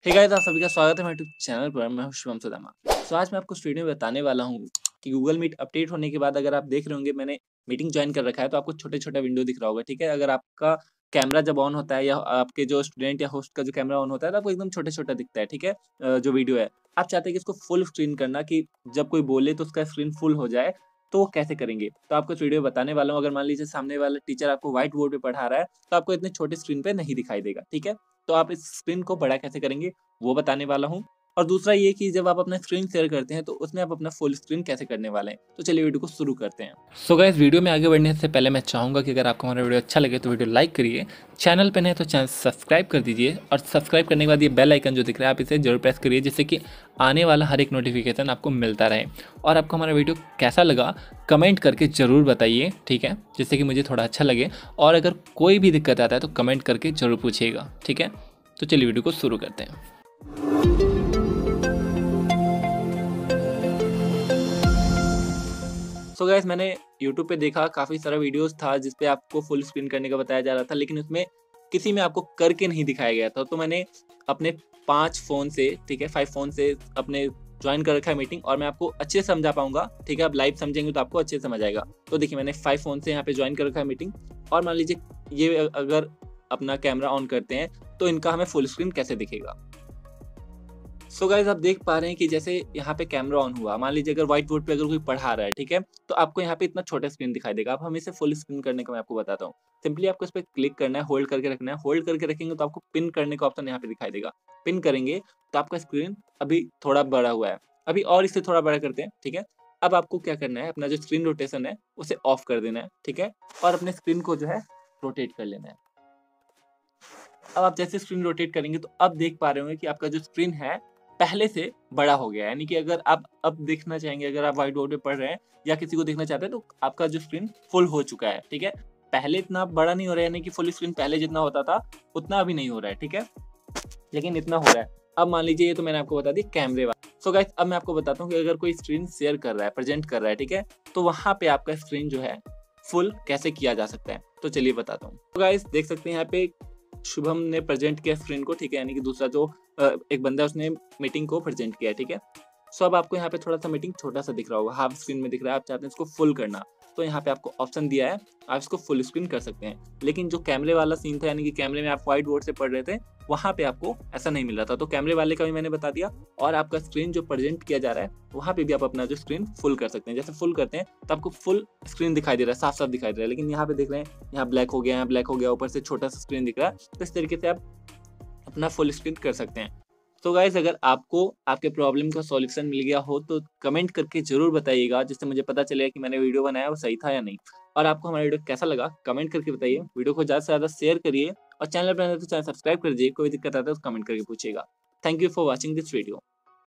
Hey guys, आप सभी का स्वागत है मेरे यूट्यूब चैनल पर। मैं हूं शुभम सुदामा। आज मैं आपको इस वीडियो में बताने वाला हूं कि गूगल मीट अपडेट होने के बाद अगर आप देख रहे होंगे मैंने मीटिंग ज्वाइन कर रखा है तो आपको छोटे-छोटा विंडो दिख रहा होगा, ठीक है? अगर आपका कैमरा जब ऑन होता है या आपके जो स्टूडेंट या होस्ट का जो कैमरा ऑन होता है तो आपको एकदम छोटा-छोटा दिखता है, ठीक है? जो वीडियो है। आप चाहते हैं कि इसको फुल स्क्रीन करना कि जब कोई बोले तो उसका स्क्रीन फुल हो जाए, तो वो कैसे करेंगे? तो आपको इस वीडियो में बताने वाला हूँ। अगर मान लीजिए सामने वाला टीचर आपको व्हाइट बोर्ड पे पढ़ा रहा है, तो आपको इतने छोटे स्क्रीन पे नहीं दिखाई देगा, ठीक है? तो आप इस स्क्रीन को बड़ा कैसे करेंगे वो बताने वाला हूँ। और दूसरा ये कि जब आप अपना स्क्रीन शेयर करते हैं तो उसमें आप अपना फुल स्क्रीन कैसे करने वाले हैं। तो चलिए वीडियो को शुरू करते हैं। सो गाइस, वीडियो में आगे बढ़ने से पहले मैं चाहूँगा कि अगर आपको हमारा वीडियो अच्छा लगे तो वीडियो लाइक करिए, चैनल पे नए तो चैनल सब्सक्राइब कर दीजिए और सब्सक्राइब करने के बाद ये बेल आइकन जो दिख रहा है आप इसे जरूर प्रेस करिए, जिससे कि आने वाला हर एक नोटिफिकेशन आपको मिलता रहे। और आपको हमारा वीडियो कैसा लगा कमेंट करके ज़रूर बताइए, ठीक है, जिससे कि मुझे थोड़ा अच्छा लगे। और अगर कोई भी दिक्कत आता है तो कमेंट करके ज़रूर पूछिएगा, ठीक है। तो चलिए वीडियो को शुरू करते हैं। सो गाइस, मैंने यूट्यूब पे देखा काफ़ी सारा वीडियोस था जिस पे आपको फुल स्क्रीन करने का बताया जा रहा था, लेकिन उसमें किसी में आपको करके नहीं दिखाया गया था। तो मैंने अपने 5 फ़ोन से, ठीक है, 5 फ़ोन से अपने जॉइन कर रखा है मीटिंग, और मैं आपको अच्छे से समझा पाऊँगा, ठीक है? आप लाइव समझेंगे तो आपको अच्छे से समझ आएगा। तो देखिए, मैंने 5 फ़ोन से यहाँ पे जॉइन कर रखा है मीटिंग, और मान लीजिए ये अगर अपना कैमरा ऑन करते हैं तो इनका हमें फुल स्क्रीन कैसे दिखेगा। सो गाइस, आप देख पा रहे हैं कि जैसे यहाँ पे कैमरा ऑन हुआ, मान लीजिए अगर व्हाइट बोर्ड पे अगर कोई पढ़ा रहा है, ठीक है? तो आपको यहाँ पे इतना छोटा स्क्रीन दिखाई देगा। अब हम इसे फुल स्क्रीन करने का मैं आपको बताता हूँ। सिंपली आपको इस पे क्लिक करना है, होल्ड करके रखना है। होल्ड करके रखेंगे तो आपको पिन करने का ऑप्शन यहाँ पे दिखाई देगा। पिन करेंगे तो आपका स्क्रीन अभी थोड़ा बड़ा हुआ है। अभी और इसे थोड़ा बड़ा करते हैं, ठीक है? अब आपको क्या करना है, अपना जो स्क्रीन रोटेशन है उसे ऑफ कर देना है, ठीक है? और अपने स्क्रीन को जो है रोटेट कर लेना है। अब आप जैसे स्क्रीन रोटेट करेंगे तो अब देख पा रहे होंगे कि आपका जो स्क्रीन है पहले से बड़ा हो गया है। यानी कि अगर आप अब देखना चाहेंगे, अगर आप व्हाइट बोर्ड पे पढ़ रहे हैं या किसी को देखना चाहते हैं तो आपका जो स्क्रीन फुल हो चुका है, ठीक है? पहले इतना बड़ा नहीं हो रहा है, यानी कि फुल स्क्रीन पहले जितना होता था उतना अभी नहीं हो रहा है, ठीक है? लेकिन इतना हो रहा है। अब मान लीजिए ये तो मैंने आपको बता दी कैमरे वाला। सो गाइस, अब मैं आपको बताता हूँ कि अगर कोई स्क्रीन शेयर कर रहा है, प्रेजेंट कर रहा है, ठीक है? तो वहाँ पे आपका स्क्रीन जो है फुल कैसे किया जा सकता है। तो चलिए बताता हूँ। तो गाइस, देख सकते हैं यहाँ पे शुभम ने प्रेजेंट किया स्क्रीन को, ठीक है? यानी कि दूसरा जो एक बंदा है उसने मीटिंग को प्रेजेंट किया है, ठीक है? सो अब आपको यहाँ पे थोड़ा-सा मीटिंग छोटा-सा दिख रहा होगा, हाफ स्क्रीन में दिख रहा है, आप चाहते हैं इसको फुल करना, तो यहाँ पे आपको ऑप्शन दिया है, आप इसको फुल स्क्रीन कर सकते हैं। लेकिन जो कैमरे वाला सीन था, यानी कि कैमरे में आप व्हाइट बोर्ड से पढ़ रहे थे, वहाँ पे आपको ऐसा नहीं मिल रहा था। तो कैमरे वाले का भी मैंने बता दिया, और आपका स्क्रीन जो प्रेजेंट किया जा रहा है, वहाँ पे भी आप अपना जो स्क्रीन फुल कर सकते हैं। जैसे फुल करते हैं, तो आपको फुल स्क्रीन दिखाई दे रहा है, साफ-साफ दिखाई दे रहा है। लेकिन यहाँ पे देख रहे हैं, यहाँ ब्लैक हो गया, यहाँ ब्लैक हो गया, ऊपर से छोटा-सा स्क्रीन दिख रहा है। तो इस तरीके से आप अपना फुल स्क्रीन कर सकते हैं। तो गाइस, अगर आपको आपके प्रॉब्लम का सॉल्यूशन मिल गया हो तो कमेंट करके ज़रूर बताइएगा, जिससे मुझे पता चलेगा कि मैंने वीडियो बनाया वो सही था या नहीं। और आपको हमारा वीडियो कैसा लगा कमेंट करके बताइए। वीडियो को ज़्यादा से ज़्यादा शेयर करिए, और चैनल पर नए हैं तो चैनल सब्सक्राइब कर दीजिए। कोई दिक्कत आता है तो कमेंट करके पूछिएगा। Thank you for watching this video.